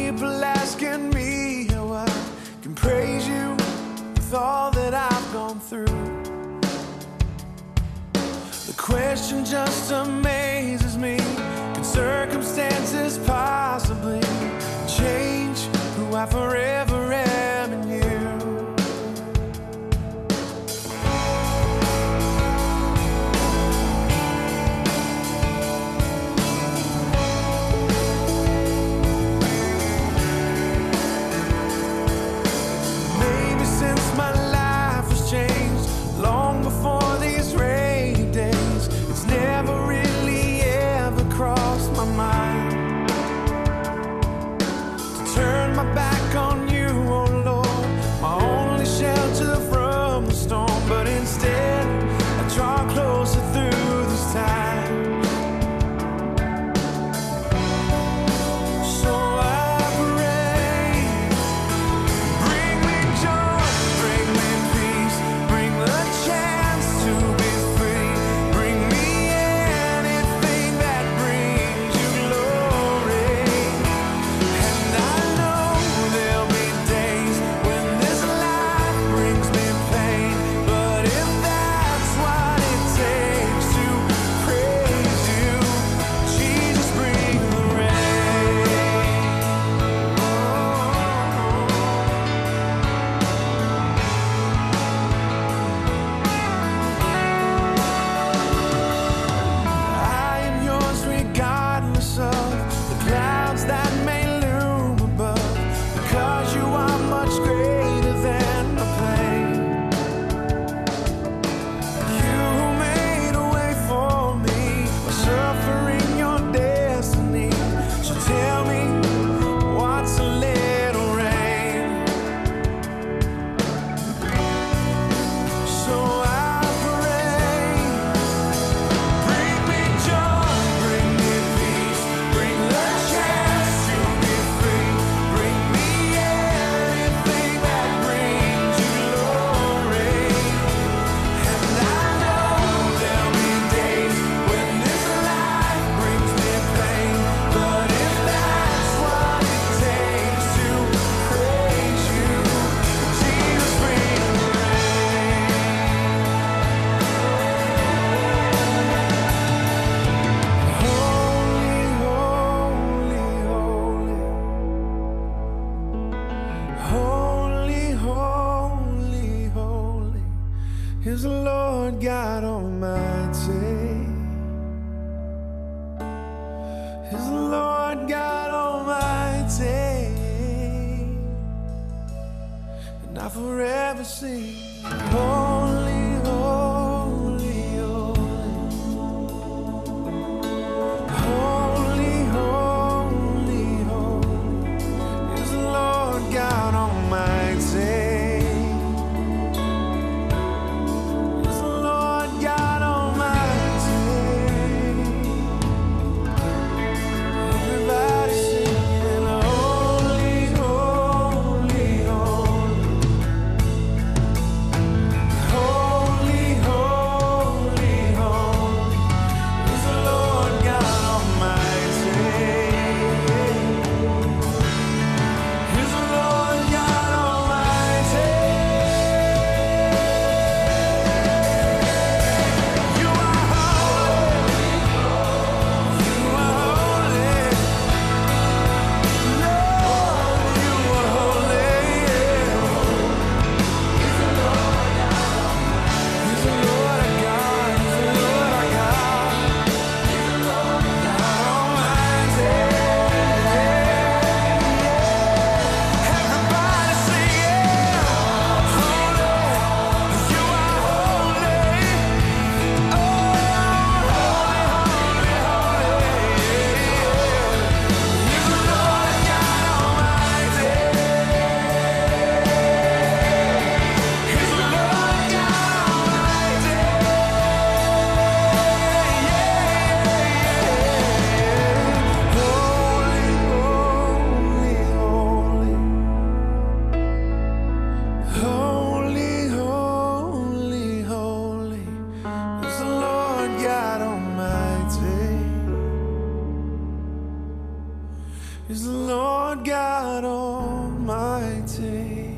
people asking me how I can praise you with all that I've gone through. The question just amazes me. Can circumstances possibly change who I forever am in you? Maybe since my life was changed, long before these rainy days, it's never really ever crossed my mind to turn my back on you, oh Lord, my only shelter from the storm. But instead, I draw closer through this time. So I pray, bring me joy, bring me peace, bring the chance to be free, bring me anything that brings you glory. And I know there'll be days when this life brings me pain, but if that's what it takes to praise you, Jesus, bring the rain. I am yours regardless of the clouds that may loom above, because you are much greater than the pain. You who made a way for me by suffering your destiny, so tell me what's a little rain. So I pray, bring me joy, bring me peace, bring the chance to be free, bring me anything that brings you glory. And I know there'll be days when this life brings me pain, but if that's what it takes to praise you, Jesus, bring the rain. Holy, holy, holy, holy, holy is the Lord God Almighty. Is the Lord God Almighty, and I forever sing holy, holy, holy, holy, holy, holy is the Lord God Almighty. Is the Lord God Almighty. Everybody singing holy, holy, holy. Holy, holy, holy is the Lord God Almighty. Is the Lord God Almighty. You are holy. You are holy. Lord, you are holy. He's the Lord our God. He's the Lord our God. He's the Lord God Almighty. Everybody sing it. Holy, you are holy. Oh, holy, holy, holy. He's the Lord God Almighty. He's the Lord God Almighty. Holy, holy, holy, holy is the Lord God Almighty. Is the Lord Lord God Almighty.